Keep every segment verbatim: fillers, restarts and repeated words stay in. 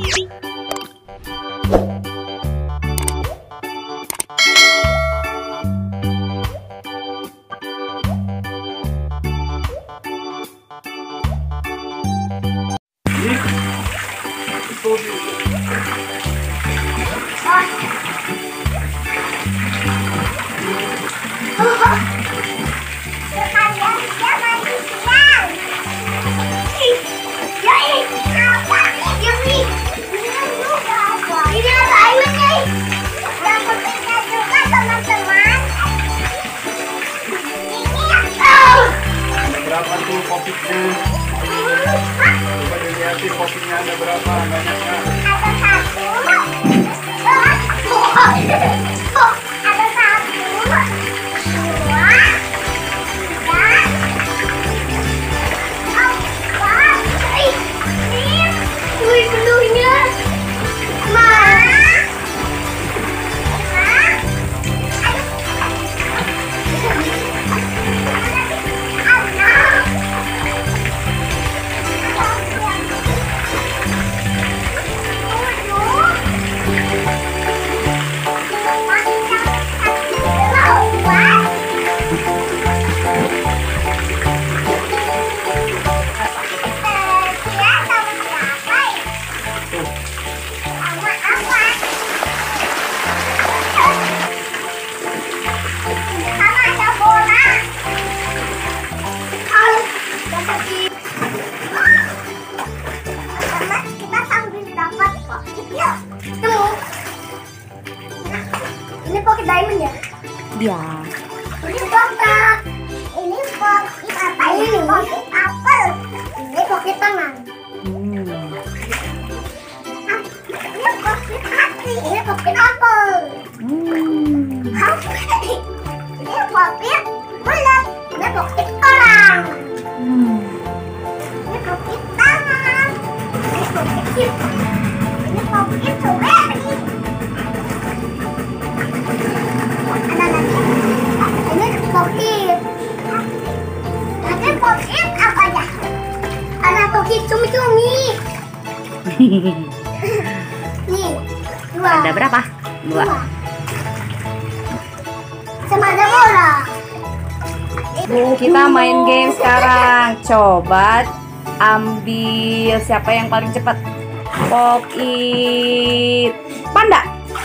Berapa tuh kopinya? Coba dilihatin kopinya ada berapa banyaknya. Ada satu, ada satu, dua, tiga, empat, lima. Wih, penuhnya. Ma. Ini pocket diamond ya? Iya. Ini kotak. Ini pocket apa ini? Pocket apel. Ini pocket tangan. Hmm. Ini pocket hati. Ini pocket apel. Hmm. Ini pocket bulat. Ini pocket orang. Hmm. Ini pocket tangan. Ini pocket chip. Ini pocket strawberry. Ini pocket. Nanti pocket apa ya? Ada pocket cumi-cumi. Nih, dua. Ada berapa? Dua. Dua. Sama ada bola. Kita main game sekarang. Coba ambil siapa yang paling cepat. Pop it panda.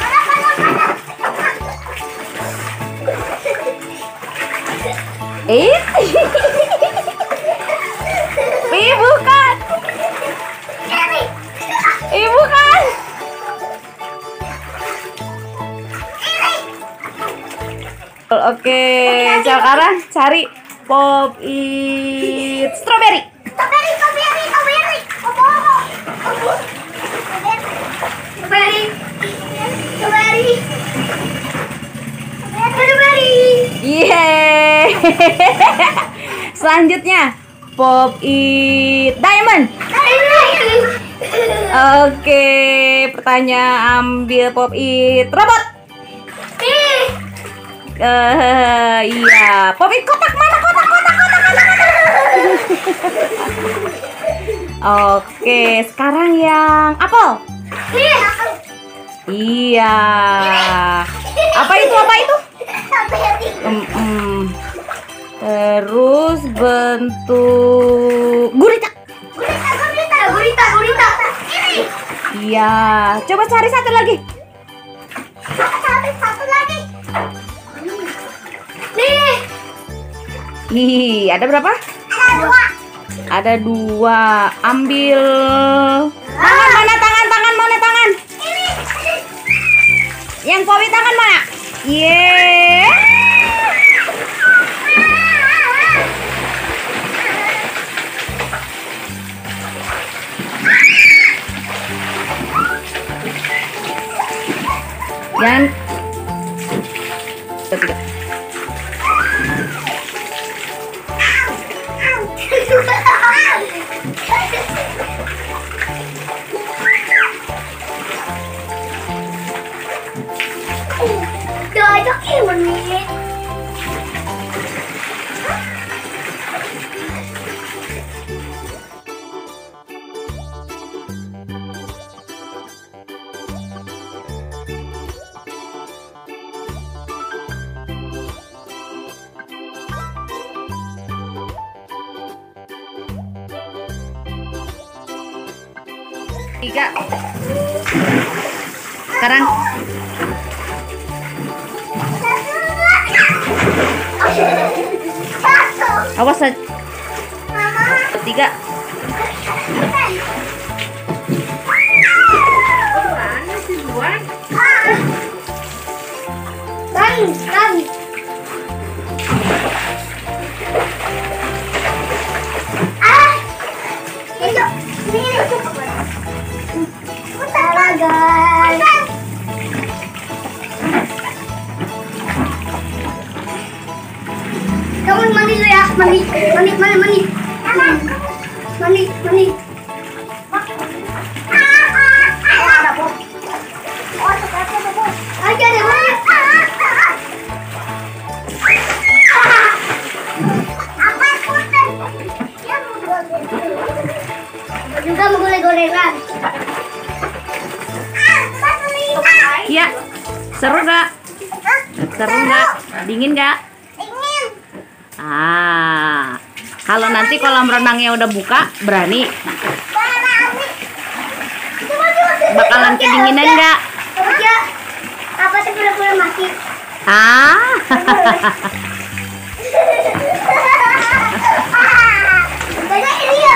Eh, Ih, bukan. Ih, bukan. Oke, sekarang cari pop it strawberry. Strawberry, strawberry, strawberry. Strawberry. Strawberry. Strawberry. Yeay. Selanjutnya pop it diamond. Oke, pertanyaan ambil pop it robot. Eh, iya, pop it kotak mana kotak kotak kotak kotak. Oke, sekarang yang apel. Iya. Apa itu? Apa itu? Mm -mm. Terus bentuk gurita. Gurita, gurita, gurita, gurita. Ini. Iya. Coba cari satu lagi. Satu, satu lagi. Nih. Ih, ada berapa? Ada dua. Ada dua. Ambil. Tangan mana tangan tangan mana tangan? Ini. Yang popi tangan mana? Yeay. Yang ketiga. Trời đất yêu mình nè. Tiga. Sekarang. Awas aja. Tiga. Bang, bang. Ah, ini, ini, putar guys. Kamu mandi dulu ya, mandi, mandi, mandi, mandi, mandi, mandi. Aja deh, mandi. Juga mau goreng-gorengan. Iya. Seru nggak? Seru nggak? Dingin nggak? Dingin. Ah, kalau nanti kolam renangnya udah buka, berani? Bakalan kedinginan nggak? Ya, apa sih pura-pura mati? Ah, Banyak ini ya.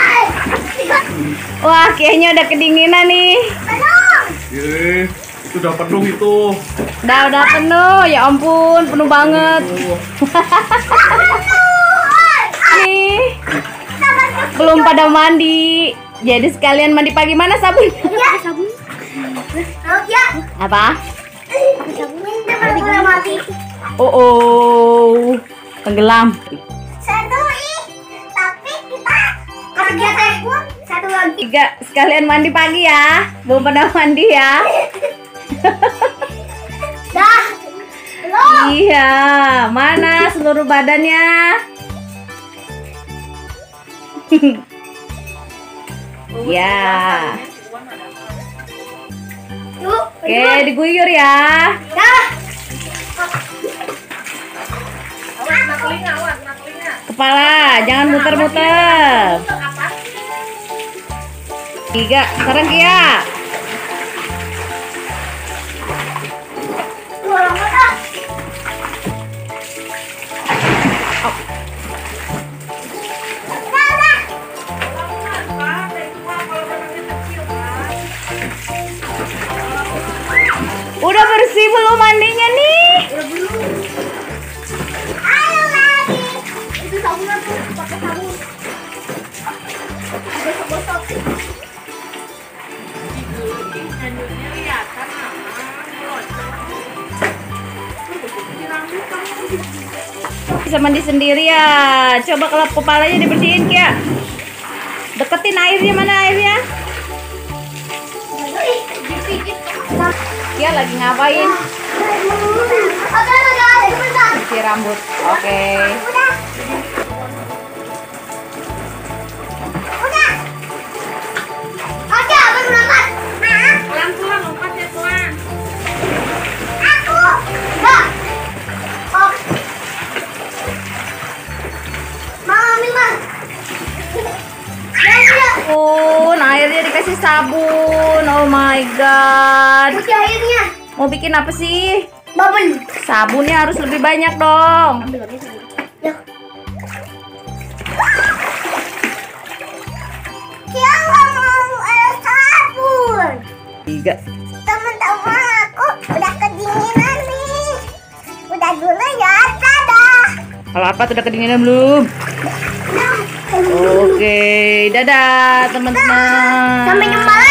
wah kayaknya udah kedinginan nih. Tolong. Ye, itu udah penuh itu. Udah udah penuh, ya ampun, penuh banget. Nih, belum pada mandi. Jadi sekalian mandi pagi, mana sabun? Ya, sabun. Oh, ya. Apa? Sabun dia pura-pura mati. Oh, oh, tenggelam. Satu ih, tapi kita kerja teh satu lagi. Tiga, sekalian mandi pagi ya. Belum pada mandi ya. Dah. Belum. Iya, mana seluruh badannya? Ya. Yuk. Oke, diguyur ya. Dah. Kepala, jangan muter-muter. Tiga, sekarang Kia. Dua lompat ah. Dah, dah. Udah bersih belum mandinya nih? Ayo lagi. Itu sabunnya tuh, pakai sabun. Gosok-gosok. Bisa mandi sendiri ya. Coba kalau kepalanya dibersihin Kia. Deketin airnya, mana airnya? Kia lagi ngapain? Oke, udah, sebentar. Cuci rambut. Oke. Udah. Udah. Oke, apa berangkat? Nah. Pelan-pelan lompat ya Tuan. Aku. Enggak. Oh. Mau ambil, Bang. Ya, ya. Oh, airnya dikasih sabun. Oh my god. Cuci airnya. Mau bikin apa sih? Bubble. Sabunnya harus lebih banyak dong. Ya. Dia nggak mau air sabun. Tiga. Teman-teman, aku udah kedinginan nih. Udah dulu ya, dadah. Kalau apa udah kedinginan belum? Oke, dadah teman-teman. Sampai jumpa lagi.